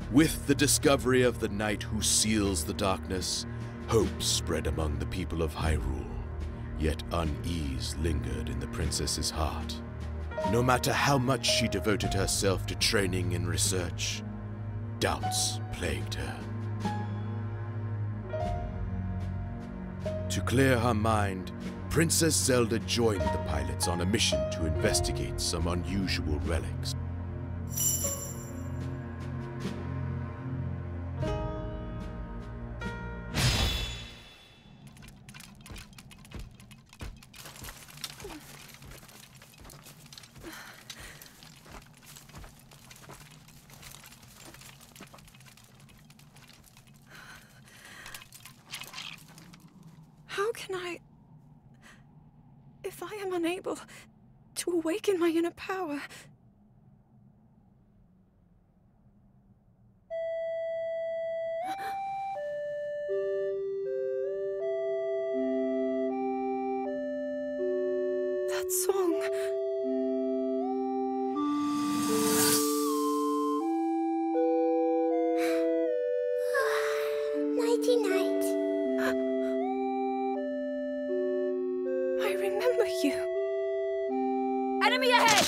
With the discovery of the knight who seals the darkness, hope spread among the people of Hyrule. Yet unease lingered in the princess's heart. No matter how much she devoted herself to training and research, doubts plagued her. To clear her mind, Princess Zelda joined the pilots on a mission to investigate some unusual relics. How can I... If I am unable to awaken my inner power... That song... Nighty-night. I remember you. Enemy ahead!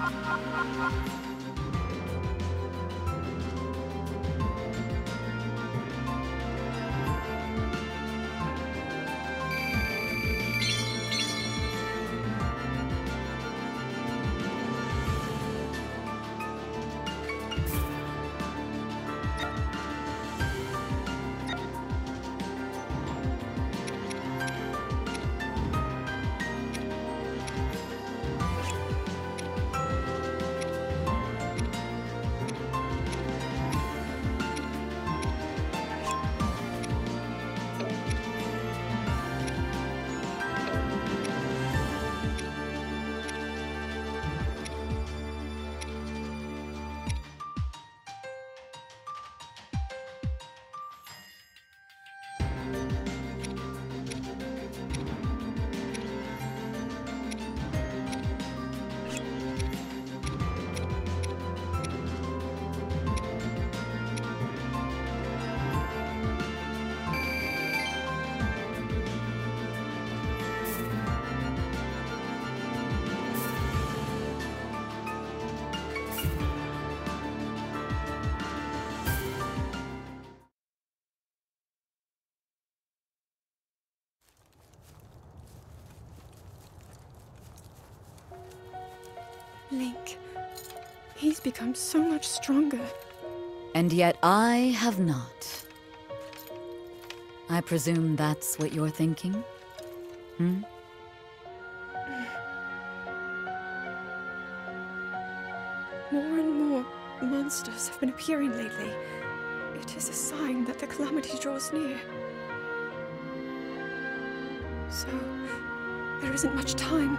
Link. He's become so much stronger. And yet I have not. I presume that's what you're thinking? Hmm? More and more monsters have been appearing lately. It is a sign that the calamity draws near. So, there isn't much time.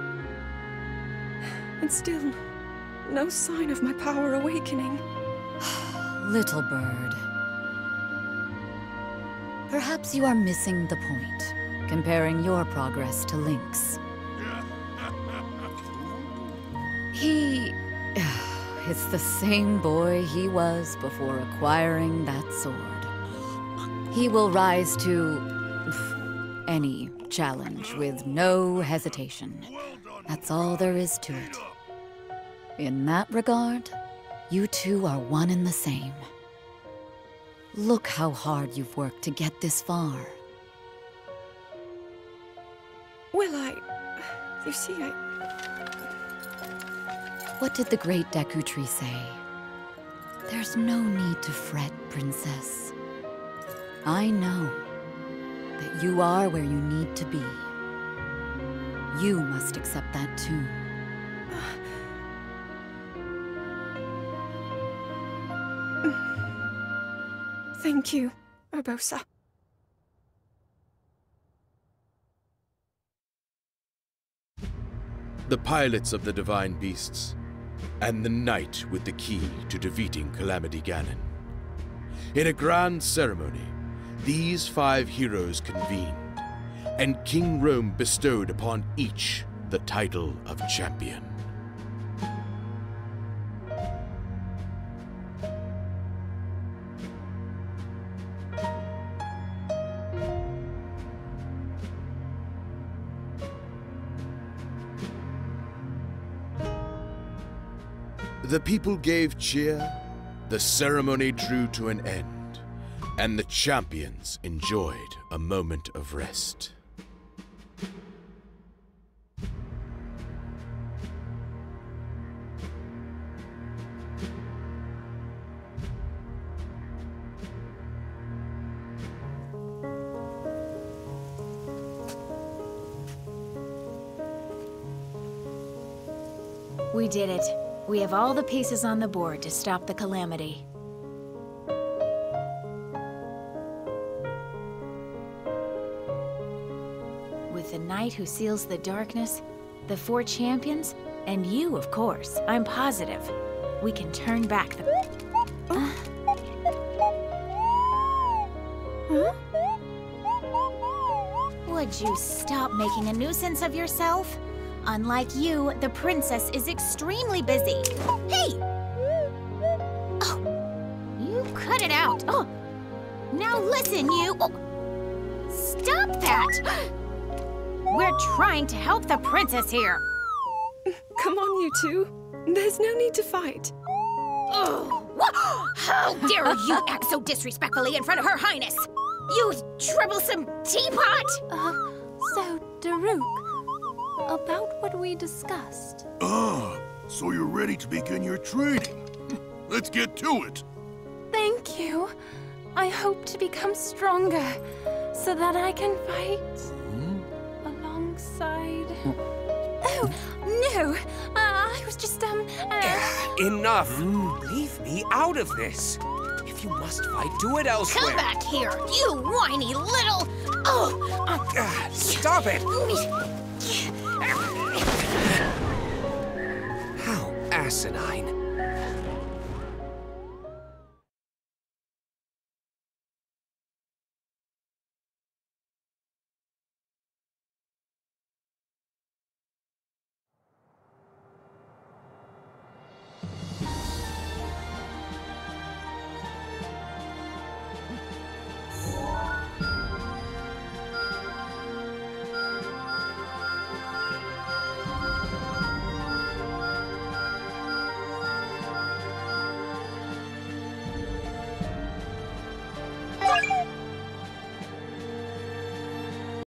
And still, no sign of my power awakening. Little bird. Perhaps you are missing the point, comparing your progress to Link's. He is the same boy he was before acquiring that sword. He will rise to any challenge with no hesitation. That's all there is to it. In that regard, you two are one and the same. Look how hard you've worked to get this far. Well, you see, What did the great Deku Tree say? There's no need to fret, Princess. I know that you are where you need to be. You must accept that too. Thank you, Urbosa. The pilots of the Divine Beasts, and the knight with the key to defeating Calamity Ganon. In a grand ceremony, these 5 heroes convened, and King Rhoam bestowed upon each the title of champion. The people gave cheer, the ceremony drew to an end, and the champions enjoyed a moment of rest. We did it. We have all the pieces on the board to stop the calamity. With the knight who seals the darkness, the 4 champions, and you, of course, I'm positive. We can turn back the... Huh? Would you stop making a nuisance of yourself? Unlike you, the princess is extremely busy. Hey! Oh, you cut it out. Oh, now listen, you. Oh, stop that! We're trying to help the princess here. Come on, you two. There's no need to fight. Oh, how dare you act so disrespectfully in front of Her Highness! You troublesome teapot! So, Daruk, about what we discussed. Ah, so you're ready to begin your training. Let's get to it. Thank you. I hope to become stronger so that I can fight alongside... Oh, no! I was just, Enough! Leave me out of this. If you must fight, do it elsewhere. Come back here, you whiny little... Oh! Stop it! How asinine.